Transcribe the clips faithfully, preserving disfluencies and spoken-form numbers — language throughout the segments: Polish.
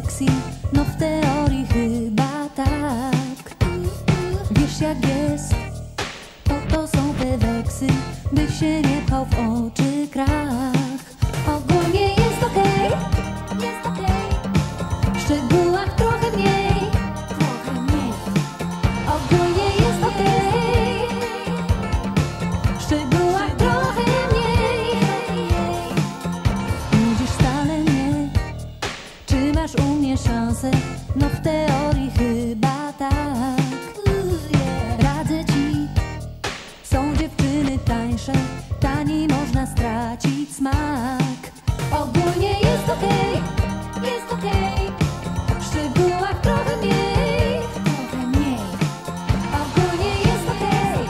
sexy, no w teorii chyba tak. Wiesz jak jest, oto są te weksy, by się nie pchał w oczy krach. Ogólnie jest okej, jest okej, w szczegółach trochę mniej, trochę mniej. Ogólnie jest okej, w szczegółach trochę mniej. Nudzisz wcale nie, czy masz u mnie szansę? No w teorii chyba tak. Radzę ci, są dziewczyny tańsze, taniej można stracić smak. Ogólnie jest okej, jest okej, w szczegółach trochę mniej, trochę mniej. Ogólnie jest okej,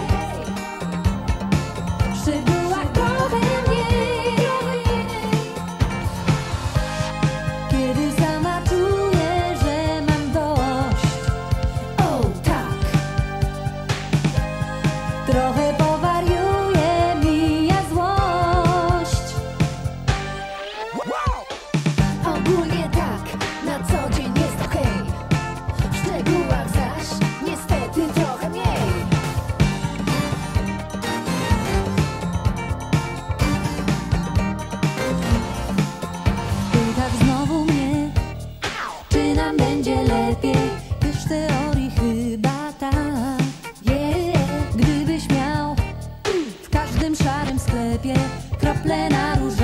w szczegółach trochę mniej, trochę mniej. Kiedy sama czuję, że mam dość, o tak, trochę powariuję, mija złość. Ogólnie tak, na co dzień jest okej, w szczegółach zaś niestety trochę mniej. Pytasz znowu mnie, czy nam będzie lepiej? Wiesz, w teorii chyba tak. Yeah. Gdybyś miał w każdym szarym sklepie krople na róże,